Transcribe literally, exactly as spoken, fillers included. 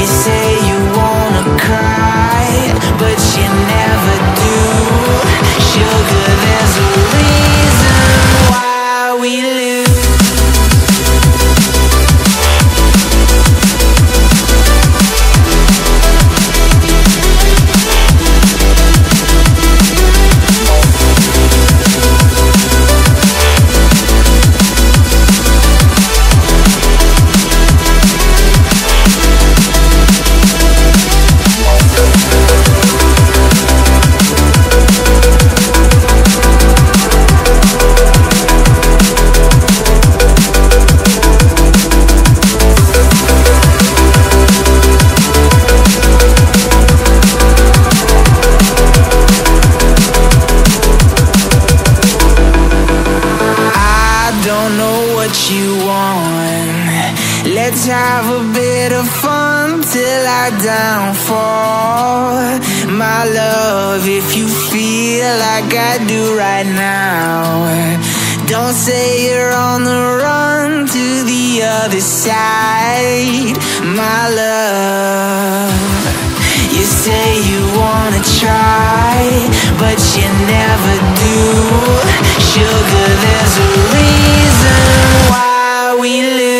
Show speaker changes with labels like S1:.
S1: You say you wanna cry, but you never do. Sugar, there's a reason why we lose. You want. Let's have a bit of fun till I downfall. My love, if you feel like I do right now, don't say you're on the run to the other side. My love, you say you wanna try, but you never do. Sugar, there's a reason why we live.